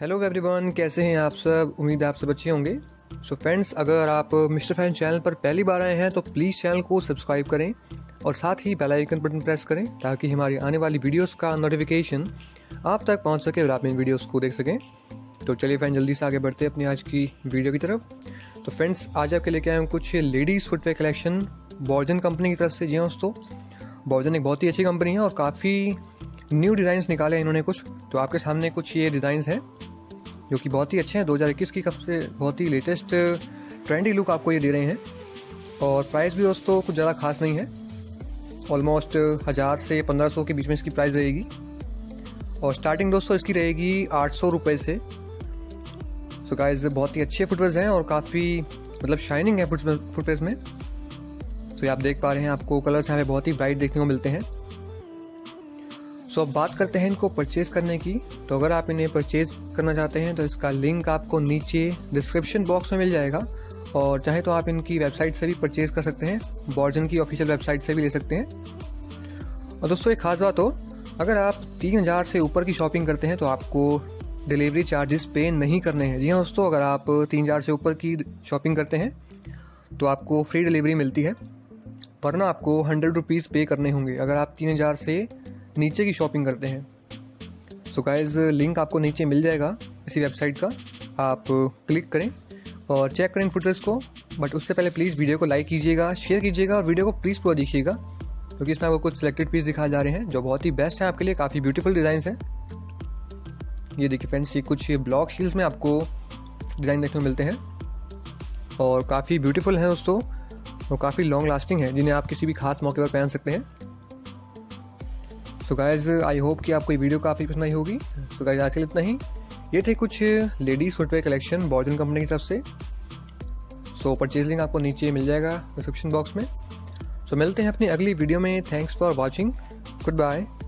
Hello everyone, कैसे हैं आप सब। उम्मीद है आप सब अच्छे होंगे। सो फ्रेंड्स, अगर आप मिस्टर फैन चैनल पर पहली बार आए हैं तो प्लीज़ चैनल को सब्सक्राइब करें और साथ ही बेल आइकन बटन प्रेस करें ताकि हमारी आने वाली वीडियोस का नोटिफिकेशन आप तक पहुंच सके और आप इन वीडियोस को देख सकें। तो चलिए फ्रेंड, जल्दी से आगे बढ़ते हैं अपनी आज की वीडियो की तरफ। तो फ्रेंड्स, आज आपके लेके आए हैं कुछ ladies footwear collection Borjan company की तरफ से। जी हाँ दोस्तों, बॉर्जन एक बहुत ही अच्छी कंपनी है और काफ़ी न्यू डिज़ाइंस निकाले हैं इन्होंने कुछ। तो आपके सामने कुछ ये डिज़ाइंस हैं जो कि बहुत ही अच्छे हैं। 2021 की कब से बहुत ही लेटेस्ट ट्रेंडी लुक आपको ये दे रहे हैं और प्राइस भी दोस्तों कुछ ज़्यादा खास नहीं है। ऑलमोस्ट 1000 से 1500 के बीच में इसकी प्राइस रहेगी और स्टार्टिंग दोस्तों इसकी रहेगी 800 रुपये से। सो गाइस, बहुत ही अच्छे फुटवेयर्स हैं और काफ़ी मतलब शाइनिंग है फुटवेयर्स में। तो आप देख पा रहे हैं, आपको कलर्स यहाँ पे बहुत ही ब्राइट देखने को मिलते हैं। सो अब बात करते हैं इनको परचेज़ करने की। तो अगर आप इन्हें परचेज़ करना चाहते हैं तो इसका लिंक आपको नीचे डिस्क्रिप्शन बॉक्स में मिल जाएगा और चाहे तो आप इनकी वेबसाइट से भी परचेज़ कर सकते हैं, बॉर्जन की ऑफिशियल वेबसाइट से भी ले सकते हैं। और दोस्तों एक खास बात हो, अगर आप 3000 से ऊपर की शॉपिंग करते हैं तो आपको डिलीवरी चार्जेस पे नहीं करने हैं। जी हाँ दोस्तों, अगर आप 3000 से ऊपर की शॉपिंग करते हैं तो आपको फ्री डिलीवरी मिलती है, वरना आपको 100 रुपीज़ पे करने होंगे अगर आप 3000 से नीचे की शॉपिंग करते हैं। सो गाइस, लिंक आपको नीचे मिल जाएगा इसी वेबसाइट का, आप क्लिक करें और चेक करें फुटवेयर्स को। बट उससे पहले प्लीज़ वीडियो को लाइक कीजिएगा, शेयर कीजिएगा और वीडियो को प्लीज़ पूरा देखिएगा क्योंकि इसमें आपको कुछ सिलेक्टेड पीस दिखाए जा रहे हैं जो बहुत ही बेस्ट हैं आपके लिए। काफ़ी ब्यूटीफुल डिज़ाइंस हैं। ये देखिए फ्रेंड्स, ये कुछ ब्लॉक हील्स में आपको डिज़ाइन देखने को मिलते हैं और काफ़ी ब्यूटीफुल हैं दोस्तों और काफ़ी लॉन्ग लास्टिंग है, जिन्हें आप किसी भी खास मौके पर पहन सकते हैं। सो गाइज, आई होप कि आपको ये वीडियो काफ़ी पसंद आई होगी। सो गाइज, आज के लिए इतना ही। ये थे कुछ ladies footwear collection Borjan company की तरफ से। सो परचेज लिंक आपको नीचे मिल जाएगा डिस्क्रिप्शन बॉक्स में। सो मिलते हैं अपनी अगली वीडियो में। Thanks for watching. Good bye.